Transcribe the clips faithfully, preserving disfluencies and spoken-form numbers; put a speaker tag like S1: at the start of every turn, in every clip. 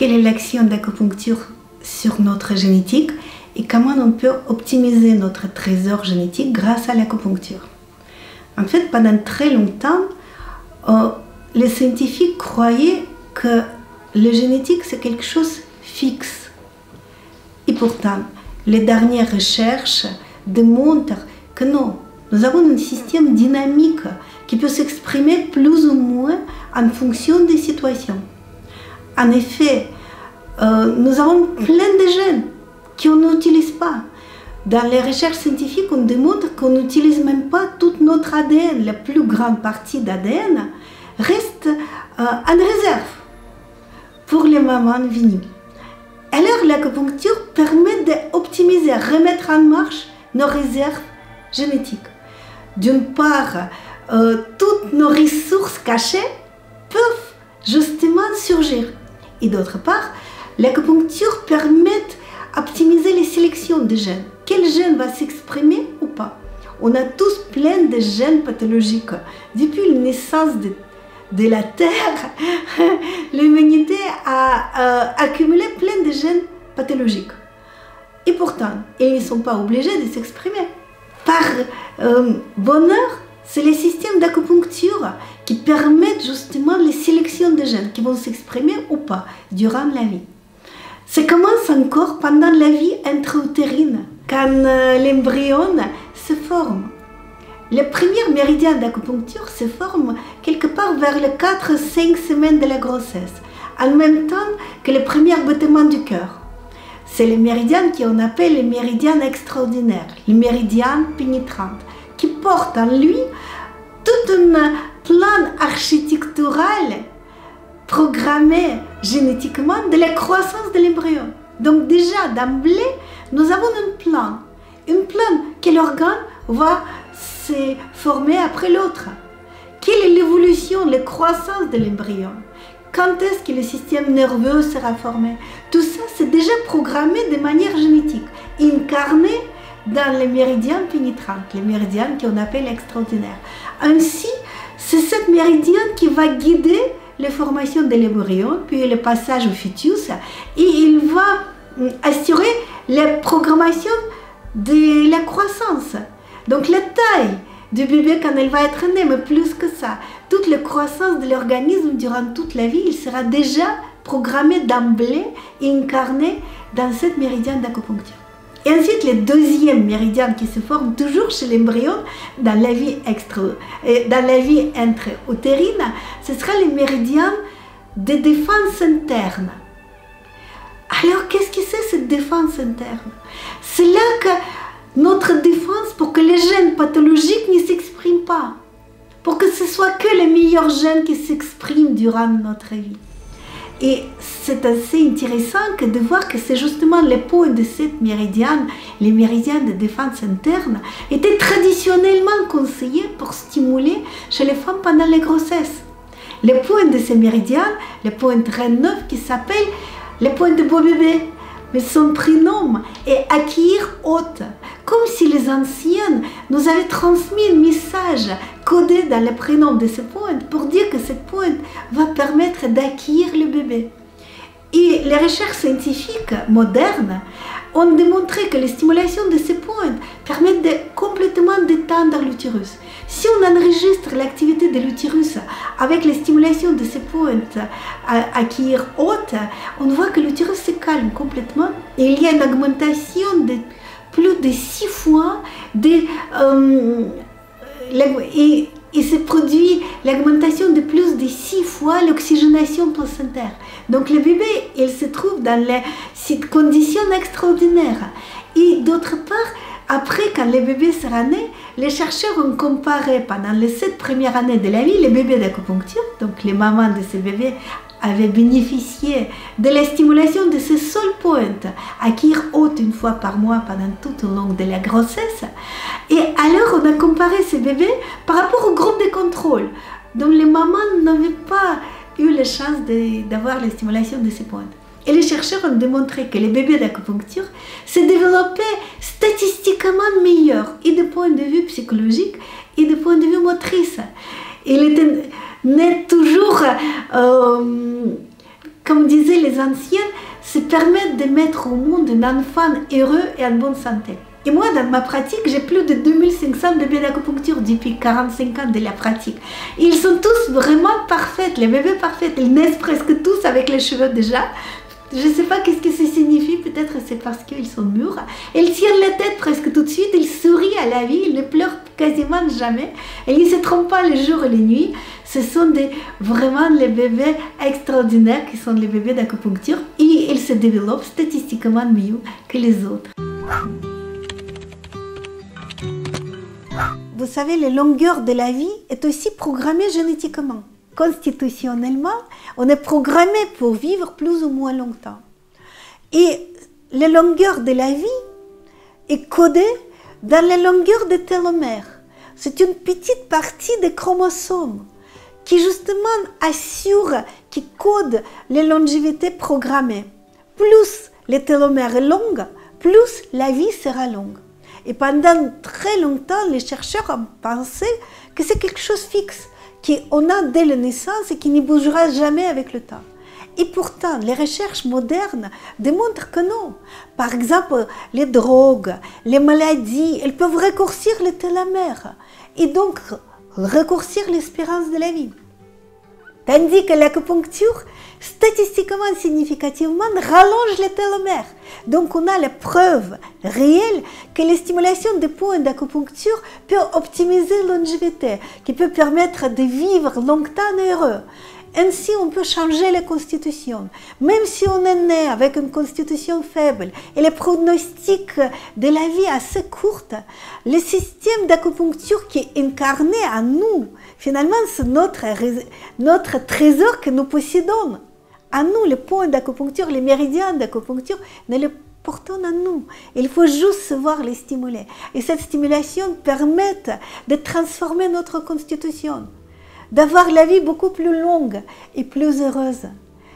S1: quelle est l'action d'acupuncture sur notre génétique et comment on peut optimiser notre trésor génétique grâce à l'acupuncture. En fait, pendant très longtemps, euh, les scientifiques croyaient que le génétique c'est quelque chose de fixe. Et pourtant, les dernières recherches démontrent que non, nous avons un système dynamique qui peut s'exprimer plus ou moins en fonction des situations. En effet, euh, nous avons plein de gènes qu'on n'utilise pas. Dans les recherches scientifiques, on démontre qu'on n'utilise même pas toute notre A D N. La plus grande partie d'A D N reste euh, en réserve pour les mamans venues. Alors l'acupuncture permet d'optimiser, remettre en marche nos réserves génétiques. D'une part, euh, toutes nos ressources cachées peuvent justement surgir. Et d'autre part, l'acupuncture permet d'optimiser les sélections de gènes. Quel gène va s'exprimer ou pas? On a tous plein de gènes pathologiques. Depuis la naissance de, de la Terre, l'humanité a euh, accumulé plein de gènes pathologiques. Et pourtant, ils ne sont pas obligés de s'exprimer. Par euh, bonheur, c'est les systèmes d'acupuncture qui permettent justement les sélections de gènes qui vont s'exprimer ou pas durant la vie. Ça commence encore pendant la vie intra-utérine, quand euh, l'embryon se forme. Les premiers méridiens d'acupuncture se forment quelque part vers les quatre à cinq semaines de la grossesse, en même temps que les premiers battements du cœur. C'est les méridiens qu'on appelle les méridiens extraordinaires, les méridiens pénétrants, qui portent en lui tout un plan architectural programmé génétiquement de la croissance de l'embryon. Donc déjà d'emblée, nous avons un plan, un plan que l'organe va se former après l'autre. Quelle est l'évolution, la croissance de l'embryon? Quand est-ce que le système nerveux sera formé? Tout ça, c'est déjà programmé de manière génétique, incarné dans les méridiens pénétrants, les méridiens qu'on appelle extraordinaires. Ainsi, c'est cette méridien qui va guider les formations de l'embryon, puis le passage au fœtus, et il va assurer la programmation de la croissance. Donc la taille du bébé quand elle va être née, mais plus que ça, toute la croissance de l'organisme durant toute la vie, il sera déjà programmé d'emblée et incarné dans cette méridien d'acupuncture. Et ensuite, le deuxième méridien qui se forme toujours chez l'embryon dans la vie extra, dans la vie intra-utérine, ce sera le méridien de défense interne. Alors, qu'est-ce que c'est cette défense interne? C'est là que notre défense pour que les gènes pathologiques ne s'expriment pas, pour que ce soit que les meilleurs gènes qui s'expriment durant notre vie. Et c'est assez intéressant que de voir que c'est justement les points de cette méridienne, les méridiens de défense interne, étaient traditionnellement conseillés pour stimuler chez les femmes pendant les grossesses. Les points de ces méridiens, les points trente-neuf qui s'appellent les points de beau bébé, mais son prénom est Akir Haute, comme si les anciennes nous avaient transmis un message codé dans le prénom de ces pointes pour dire que cette pointe va permettre d'acquérir le bébé. Et les recherches scientifiques modernes ont démontré que les stimulations de ces pointes permettent de complètement détendre l'utérus. Si on enregistre l'activité de l'utérus avec les stimulations de ces pointes à Kir haute, on voit que l'utérus se calme complètement et il y a une augmentation de plus de six fois de, euh, et, et se produit l'augmentation de plus de six fois l'oxygénation placentaire. Donc le bébé, il se trouve dans les, ces conditions extraordinaires. Et d'autre part, après, quand le bébé sera né, les chercheurs ont comparé pendant les sept premières années de la vie les bébés d'acupuncture, donc les mamans de ces bébés avaient bénéficié de la stimulation de ces seules pointes à Kir haute une fois par mois pendant tout au long de la grossesse. Et alors on a comparé ces bébés par rapport au groupe de contrôle, dont les mamans n'avaient pas eu la chance d'avoir la stimulation de ces pointes. Et les chercheurs ont démontré que les bébés d'acupuncture se développaient statistiquement meilleurs, et de point de vue psychologique, et de point de vue motrice. Ils étaient nés toujours euh, comme disaient les anciens, se permettent de mettre au monde un enfant heureux et en bonne santé. Et moi, dans ma pratique, j'ai plus de deux mille cinq cents bébés d'acupuncture depuis quarante-cinq ans de la pratique. Et ils sont tous vraiment parfaits, les bébés parfaits. Ils naissent presque tous avec les cheveux déjà. Je ne sais pas qu'est-ce que ça signifie, peut-être c'est parce qu'ils sont mûrs. Ils tiennent la tête presque tout de suite, ils sourient à la vie, ils ne pleurent quasiment jamais. Et ils ne se trompent pas les jours et les nuits. Ce sont des, vraiment les bébés extraordinaires qui sont les bébés d'acupuncture. Et ils se développent statistiquement mieux que les autres. Vous savez, la longueur de la vie est aussi programmée génétiquement. Constitutionnellement, on est programmé pour vivre plus ou moins longtemps. Et la longueur de la vie est codée dans la longueur des télomères. C'est une petite partie des chromosomes qui justement assure, qui code les longévités programmées. Plus les télomères sont longues, plus la vie sera longue. Et pendant très longtemps, les chercheurs ont pensé que c'est quelque chose de fixe, qu'on a dès la naissance et qui ne bougera jamais avec le temps. Et pourtant, les recherches modernes démontrent que non. Par exemple, les drogues, les maladies, elles peuvent raccourcir les télomères et donc raccourcir l'espérance de la vie. Tandis que l'acupuncture, statistiquement significativement, rallonge les télomères. Donc on a la preuve réelle que la stimulation des points d'acupuncture peut optimiser la longévité, qui peut permettre de vivre longtemps et heureux. Ainsi, on peut changer la constitution. Même si on est né avec une constitution faible et les pronostics de la vie assez courts, le système d'acupuncture qui est incarné en nous, finalement, c'est notre, notre trésor que nous possédons. En nous, les points d'acupuncture, les méridiens d'acupuncture, nous les portons en nous. Il faut juste savoir les stimuler. Et cette stimulation permet de transformer notre constitution, d'avoir la vie beaucoup plus longue et plus heureuse.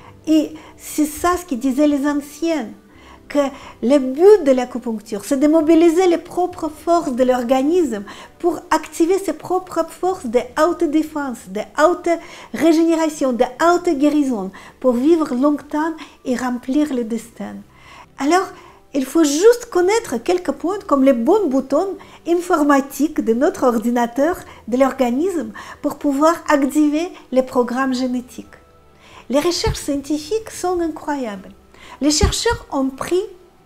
S1: Et c'est ça ce qu'ils disaient les anciens, que le but de l'acupuncture, c'est de mobiliser les propres forces de l'organisme pour activer ses propres forces de autodéfense, de auto-régénération, de auto-guérison, pour vivre longtemps et remplir le destin. Alors, il faut juste connaître quelques points comme les bons boutons informatiques de notre ordinateur, de l'organisme, pour pouvoir activer les programmes génétiques. Les recherches scientifiques sont incroyables. Les chercheurs ont pris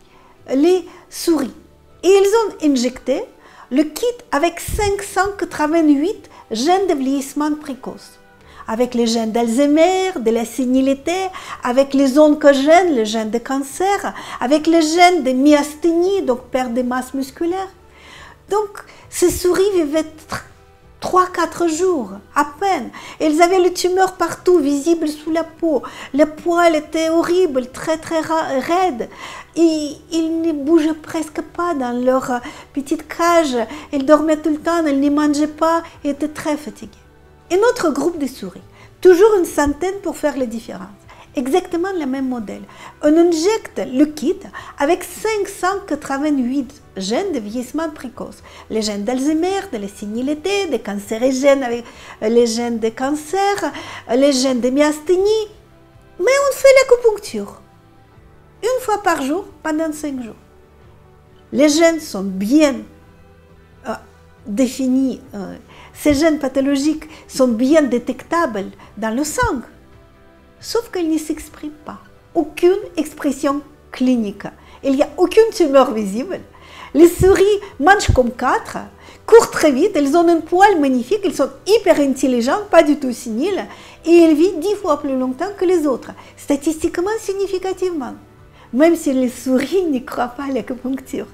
S1: les souris et ils ont injecté le kit avec cinq cent quatre-vingt-huit gènes de vieillissement précoce, avec les gènes d'Alzheimer, de la sénilité, avec les oncogènes, les gènes de cancer, avec les gènes de myasthénie, donc perte de masse musculaire. Donc, ces souris vivaient trois à quatre jours, à peine. Elles avaient les tumeurs partout, visibles sous la peau. Les poils étaient horribles, très très raides. Et ils ne bougeaient presque pas dans leur petite cage. Elles dormaient tout le temps, elles ne mangeaient pas et étaient très fatiguées. Et notre groupe de souris, toujours une centaine pour faire la différence. Exactement le même modèle. On injecte le kit avec cinq cent quatre-vingt-huit gènes de vieillissement précoce. Les gènes d'Alzheimer, de la sénilité, des cancérigènes avec les gènes de cancer, les gènes de myasthénie. Mais on fait l'acupuncture une fois par jour pendant cinq jours. Les gènes sont bien euh, définis. Euh, ces gènes pathologiques sont bien détectables dans le sang. Sauf qu'ils ne s'expriment pas. Aucune expression clinique. Il n'y a aucune tumeur visible. Les souris mangent comme quatre, courent très vite, elles ont un poil magnifique, elles sont hyper intelligentes, pas du tout séniles, et elles vivent dix fois plus longtemps que les autres, statistiquement significativement, même si les souris n'y croient pas à l'acupuncture.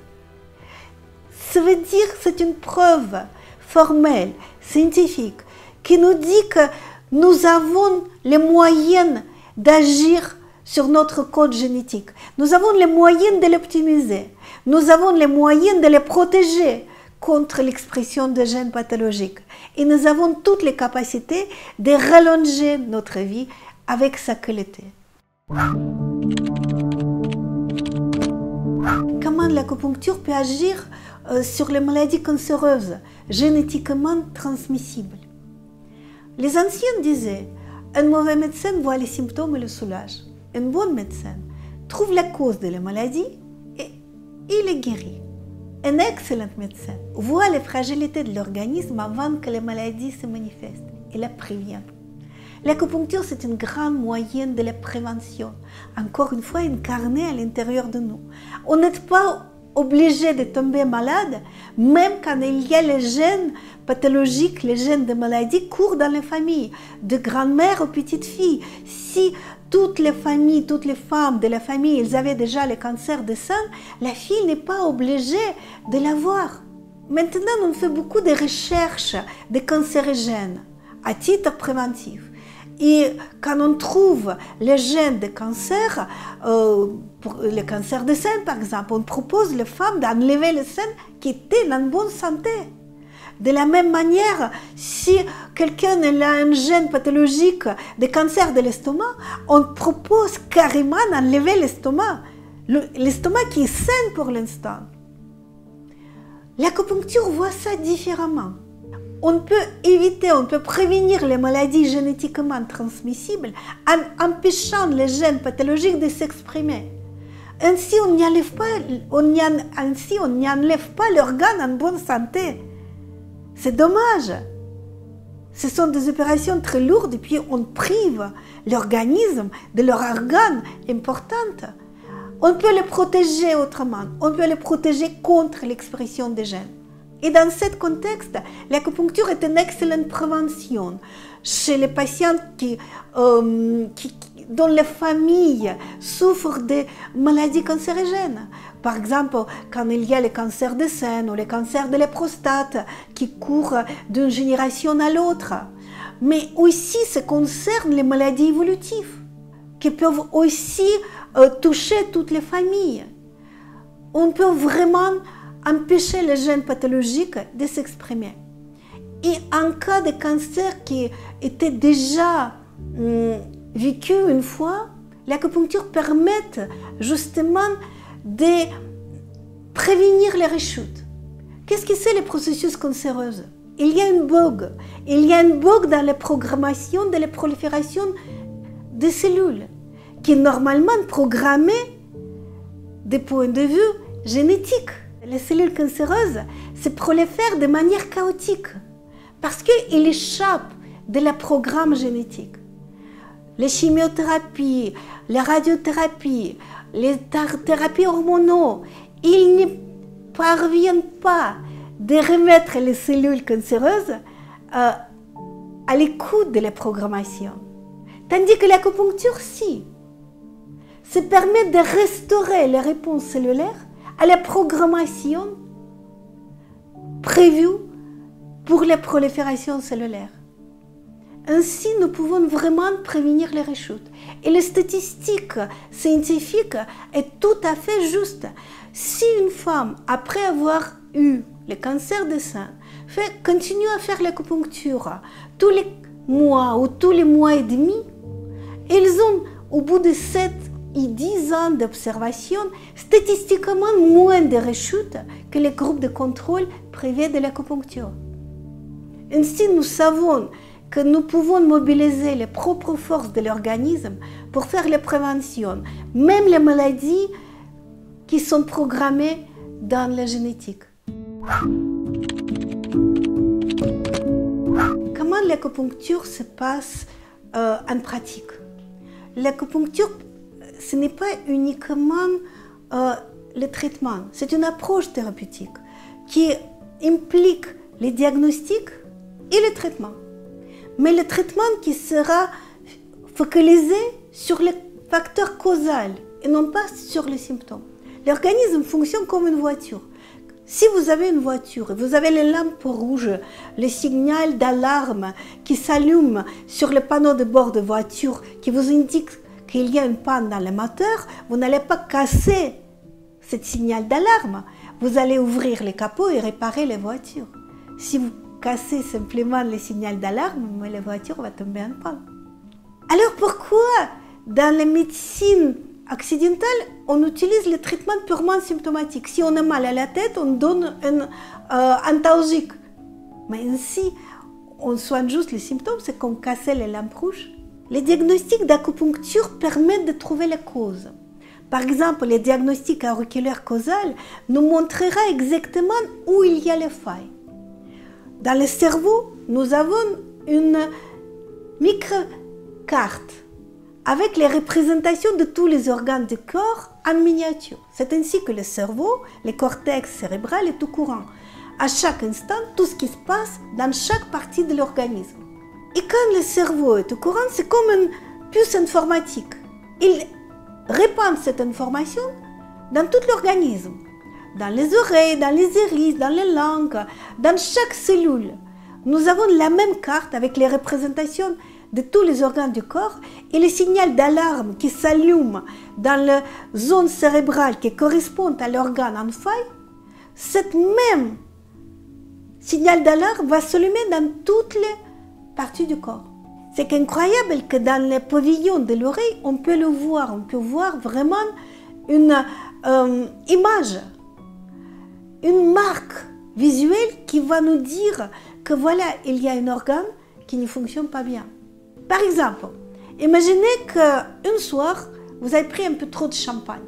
S1: Ça veut dire que c'est une preuve formelle, scientifique, qui nous dit que nous avons les moyens d'agir sur notre code génétique. Nous avons les moyens de l'optimiser. Nous avons les moyens de les protéger contre l'expression de gènes pathologiques. Et nous avons toutes les capacités de rallonger notre vie avec sa qualité. Comment l'acupuncture peut agir sur les maladies cancéreuses, génétiquement transmissibles? Les anciens disaient, un mauvais médecin voit les symptômes et le soulage. un bon médecin trouve la cause de la maladie et il est guéri. Un excellent médecin voit les fragilités de l'organisme avant que la maladie se manifeste et la prévient. L'acupuncture, c'est une grande moyenne de la prévention, encore une fois incarnée à l'intérieur de nous. On n'est pas obligé de tomber malade, même quand il y a les gènes pathologiques, les gènes de maladie courent dans les familles, de grand-mère aux petites filles. Si toutes les familles, toutes les femmes de la famille, elles avaient déjà le cancer du sein, la fille n'est pas obligée de l'avoir. Maintenant, on fait beaucoup de recherches de cancérigènes à titre préventif. Et quand on trouve les gènes de cancer, euh, pour le cancer du sein par exemple, on propose aux femmes d'enlever le sein qui était en bonne santé. De la même manière, si quelqu'un a un gène pathologique de cancer de l'estomac, on propose carrément d'enlever l'estomac, l'estomac qui est sain pour l'instant. L'acupuncture voit ça différemment. On peut éviter, on peut prévenir les maladies génétiquement transmissibles en empêchant les gènes pathologiques de s'exprimer. Ainsi, on n'y enlève pas, on n'y en, ainsi, on n'y enlève pas l'organe en bonne santé. C'est dommage. Ce sont des opérations très lourdes et puis on prive l'organisme de leurs organes importants. On peut les protéger autrement, on peut les protéger contre l'expression des gènes. Et dans ce contexte, l'acupuncture est une excellente prévention chez les patients qui, euh, qui, dont les familles souffrent de maladies cancérigènes. Par exemple, quand il y a le cancer du sein ou le cancer de la prostate qui courent d'une génération à l'autre. Mais aussi, ça concerne les maladies évolutives qui peuvent aussi euh, toucher toutes les familles. On peut vraiment empêcher les gènes pathologiques de s'exprimer. Et en cas de cancer qui était déjà hum, vécu une fois, l'acupuncture permet justement de prévenir les rechutes. Qu'est-ce que c'est les processus cancéreux? Il y a une bug. Il y a une bug dans la programmation de la prolifération des cellules qui est normalement programmée du point de vue génétique. Les cellules cancéreuses se prolifèrent de manière chaotique parce qu'ils échappent de la programme génétique. Les chimiothérapies, les radiothérapies, les thérapies hormonaux, ils ne parviennent pas de remettre les cellules cancéreuses euh, à l'écoute de la programmation. Tandis que l'acupuncture, si, ça permet de restaurer les réponses cellulaires à la programmation prévue pour la prolifération cellulaire. Ainsi, nous pouvons vraiment prévenir les rechutes. Et les statistiques scientifiques est tout à fait juste. Si une femme, après avoir eu le cancer du sein, fait, continue à faire l'acupuncture tous les mois ou tous les mois et demi, ils ont, au bout de sept et dix ans d'observation, statistiquement moins de rechutes que les groupes de contrôle privés de l'acupuncture. Ainsi, nous savons que nous pouvons mobiliser les propres forces de l'organisme pour faire la prévention, même les maladies qui sont programmées dans la génétique. Comment l'acupuncture se passe euh, en pratique? L'acupuncture, ce n'est pas uniquement euh, le traitement, c'est une approche thérapeutique qui implique le diagnostic et le traitement. Mais le traitement qui sera focalisé sur le facteur causal et non pas sur les symptômes. L'organisme fonctionne comme une voiture. Si vous avez une voiture et vous avez les lampes rouges, le signal d'alarme qui s'allume sur le panneau de bord de voiture qui vous indique qu'il y a une panne dans le moteur, vous n'allez pas casser ce signal d'alarme. Vous allez ouvrir les capots et réparer les voitures. Si vous cassez simplement le signal d'alarme, la voiture va tomber en panne. Alors pourquoi dans la médecine occidentale, on utilise le traitement purement symptomatique? Si on a mal à la tête, on donne un euh, antalgique. Mais ainsi, on soigne juste les symptômes, c'est comme casser les lampes rouges. Les diagnostics d'acupuncture permettent de trouver les causes. Par exemple, le diagnostic auriculaire causal nous montrera exactement où il y a les failles. Dans le cerveau, nous avons une micro-carte avec les représentations de tous les organes du corps en miniature. C'est ainsi que le cerveau, le cortex cérébral est au courant à chaque instant tout ce qui se passe dans chaque partie de l'organisme. Et quand le cerveau est au courant, c'est comme une puce informatique. Il répand cette information dans tout l'organisme, dans les oreilles, dans les iris, dans les langues, dans chaque cellule. Nous avons la même carte avec les représentations de tous les organes du corps et le signal d'alarme qui s'allume dans la zone cérébrale qui correspond à l'organe en faille. Cette même signal d'alarme va s'allumer dans toutes les parties du corps. C'est incroyable que dans le pavillon de l'oreille, on peut le voir, on peut voir vraiment une euh, image, une marque visuelle qui va nous dire que voilà, il y a un organe qui ne fonctionne pas bien. Par exemple, imaginez qu'un soir, vous avez pris un peu trop de champagne.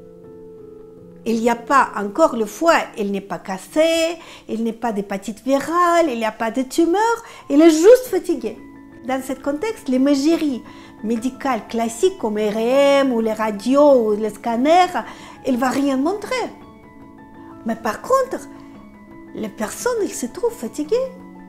S1: Il n'y a pas encore le foie, il n'est pas cassé, il n'est pas d'hépatite virale, il n'y a pas de tumeur, il est juste fatigué. Dans ce contexte, l'imagerie médicale classique comme R M ou les radios ou les scanners, elle ne va rien montrer. Mais par contre, les personnes, elles se trouvent fatiguées.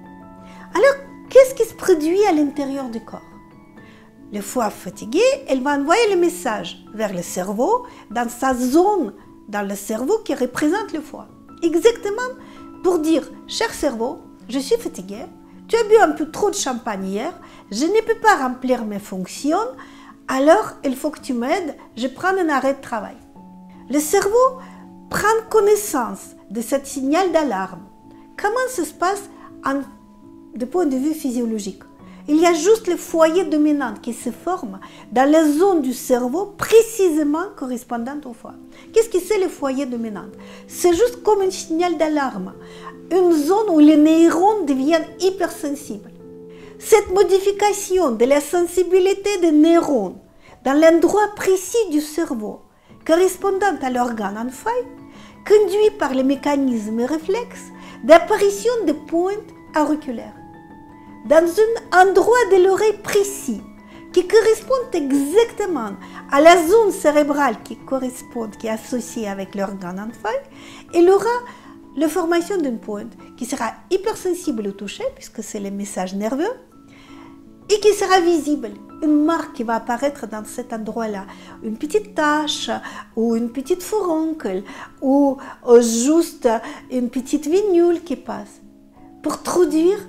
S1: Alors, qu'est-ce qui se produit à l'intérieur du corps? Le foie fatigué, elle va envoyer le message vers le cerveau dans sa zone dans le cerveau qui représente le foie. Exactement pour dire, cher cerveau, je suis fatigué, tu as bu un peu trop de champagne hier, je ne peux pas remplir mes fonctions, alors il faut que tu m'aides, je prends un arrêt de travail. Le cerveau prend connaissance de ce signal d'alarme. Comment ça se passe en, de point de vue physiologique? Il y a juste le foyer dominant qui se forme dans la zone du cerveau précisément correspondante au foie. Qu'est-ce que c'est le foyer dominant? C'est juste comme un signal d'alarme, une zone où les neurones deviennent hypersensibles. Cette modification de la sensibilité des neurones dans l'endroit précis du cerveau correspondant à l'organe en faille conduit par les mécanismes réflexes d'apparition de pointes auriculaires dans un endroit de l'oreille précis qui correspond exactement à la zone cérébrale qui correspond, qui est associée avec l'organe en faille, il aura la formation d'une pointe qui sera hypersensible au toucher, puisque c'est le message nerveux, et qui sera visible, une marque qui va apparaître dans cet endroit-là, une petite tache, ou une petite furoncle, ou juste une petite vénule qui passe, pour traduire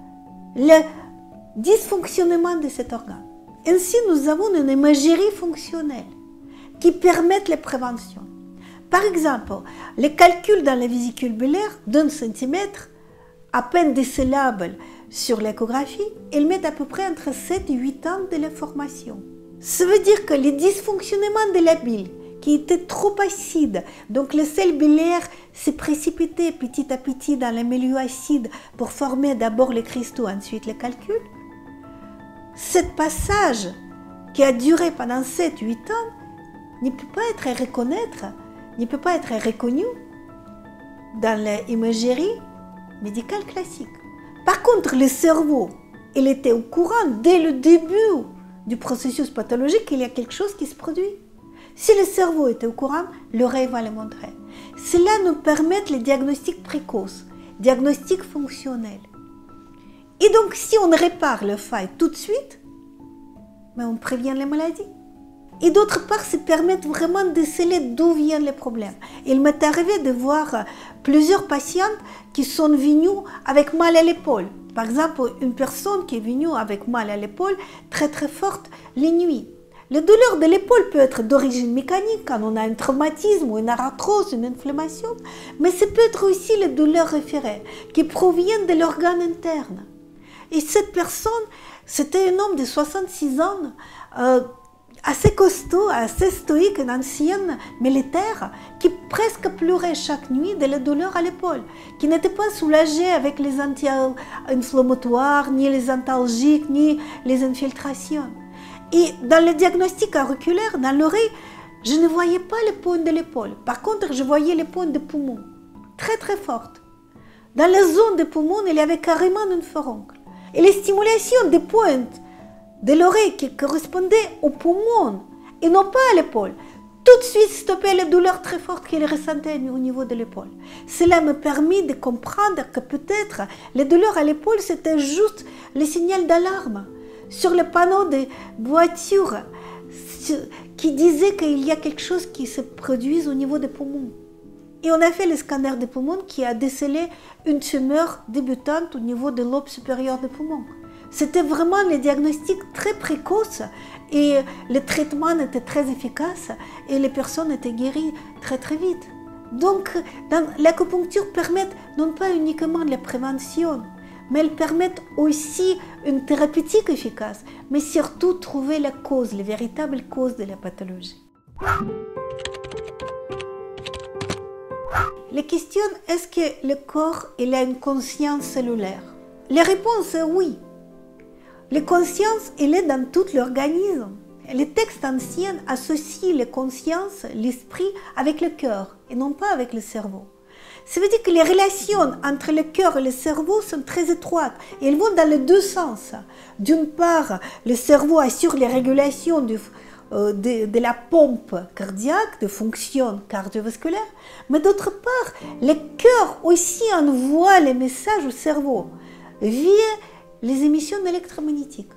S1: le dysfonctionnement de cet organe. Ainsi, nous avons une imagerie fonctionnelle qui permet la prévention. Par exemple, les calculs dans la vésicule biliaire d'un centimètre, à peine décelables sur l'échographie, ils mettent à peu près entre sept et huit ans de la formation. Ça veut dire que les dysfonctionnements de la bile, qui était trop acide, donc le sel biliaire s'est précipité petit à petit dans le milieu acide pour former d'abord les cristaux, ensuite les calculs. Ce passage qui a duré pendant sept huit ans ne peut pas être reconnaître, ne peut pas être reconnu dans l'imagerie médicale classique. Par contre, le cerveau, il était au courant dès le début du processus pathologique qu'il y a quelque chose qui se produit. Si le cerveau était au courant, l'oreille va le montrer. Cela nous permet le diagnostic précoce, diagnostic fonctionnel. Et donc, si on répare le faille tout de suite, ben on prévient les maladies. Et d'autre part, ça permet vraiment de sceller d'où viennent les problèmes. Il m'est arrivé de voir plusieurs patientes qui sont venues avec mal à l'épaule. Par exemple, une personne qui est venue avec mal à l'épaule très très forte les nuits. La douleur de l'épaule peut être d'origine mécanique quand on a un traumatisme ou une arthrose, une inflammation, mais ça peut être aussi la douleur référée qui provient de l'organe interne. Et cette personne, c'était un homme de soixante-six ans, euh, assez costaud, assez stoïque, un ancien militaire, qui presque pleurait chaque nuit de la douleur à l'épaule, qui n'était pas soulagé avec les anti-inflammatoires, ni les antalgiques, ni les infiltrations. Et dans le diagnostic auriculaire, dans l'oreille, je ne voyais pas les pointes de l'épaule. Par contre, je voyais les pointes des poumons, très très fortes. Dans la zone des poumons, il y avait carrément une furoncle. Et les stimulations des pointes de l'oreille qui correspondaient aux poumons et non pas à l'épaule, tout de suite stoppaient les douleurs très fortes qu'il ressentait au niveau de l'épaule. Cela me permet de comprendre que peut-être les douleurs à l'épaule, c'était juste le signal d'alarme sur le panneau des voitures qui disait qu'il y a quelque chose qui se produit au niveau des poumons. Et on a fait le scanner des poumons qui a décelé une tumeur débutante au niveau de l'aube supérieure des poumons. C'était vraiment le diagnostic très précoce et le traitement était très efficace et les personnes étaient guéries très très vite. Donc l'acupuncture permet non pas uniquement la prévention, mais elle permet aussi une thérapeutique efficace, mais surtout trouver la cause, les véritables causes de la pathologie. La question, est-ce que le corps il a une conscience cellulaire? La réponse est oui. La conscience, elle est dans tout l'organisme. Les textes anciens associent la conscience, l'esprit, avec le cœur et non pas avec le cerveau. Ça veut dire que les relations entre le cœur et le cerveau sont très étroites et elles vont dans les deux sens. D'une part, le cerveau assure les régulations du, euh, de, de la pompe cardiaque, de fonction cardiovasculaire, mais d'autre part, le cœur aussi envoie les messages au cerveau via les émissions électromagnétiques.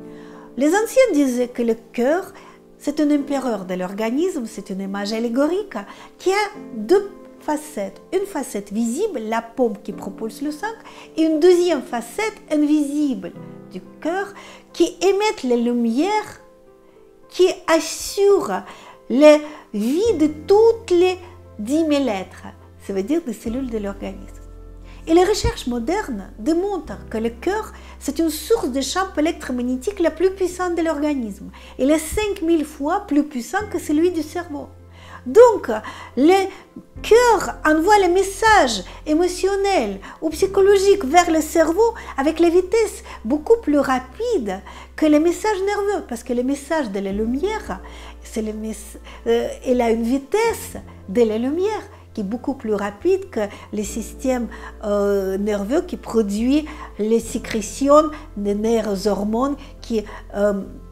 S1: Les anciens disaient que le cœur, c'est un empereur de l'organisme, c'est une image allégorique qui a deux facettes. Une facette visible, la pompe qui propulse le sang, et une deuxième facette invisible du cœur qui émet les lumières qui assurent la vie de toutes les dix mille lettres, ça veut dire des cellules de l'organisme. Et les recherches modernes démontrent que le cœur, c'est une source de champ électromagnétique la plus puissante de l'organisme. Il est cinq mille fois plus puissant que celui du cerveau. Donc, le cœur envoie les messages émotionnels ou psychologiques vers le cerveau avec la vitesse beaucoup plus rapide que les messages nerveux, parce que les messages de la lumière, c'est le mess... euh, il a une vitesse de la lumière qui est beaucoup plus rapide que les systèmes euh, nerveux qui produisent les sécrétions des nerfs hormones qui, euh,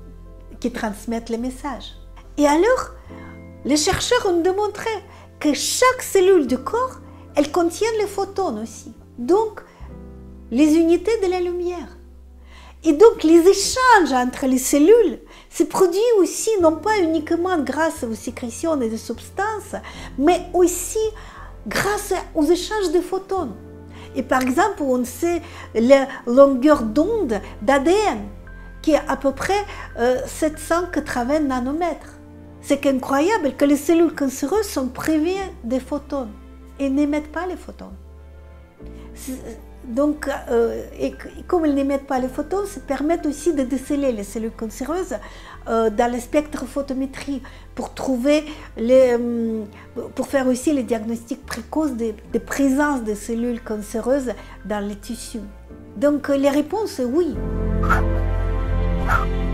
S1: qui transmettent les messages. Et alors, les chercheurs ont démontré que chaque cellule du corps, elle contient les photons aussi, donc les unités de la lumière. Et donc les échanges entre les cellules se produisent aussi non pas uniquement grâce aux sécrétions et des substances, mais aussi grâce aux échanges de photons. Et par exemple, on sait la longueur d'onde d'A D N, qui est à peu près euh, sept cent quatre-vingts nanomètres. C'est incroyable que les cellules cancéreuses sont privées des photons et n'émettent pas les photons. Donc, euh, et comme elles n'émettent pas les photons, ça permet aussi de déceler les cellules cancéreuses euh, dans le spectre photométrie pour trouver les, euh, pour faire aussi les diagnostics précoces de, de présence de cellules cancéreuses dans les tissus. Donc, les réponses, oui.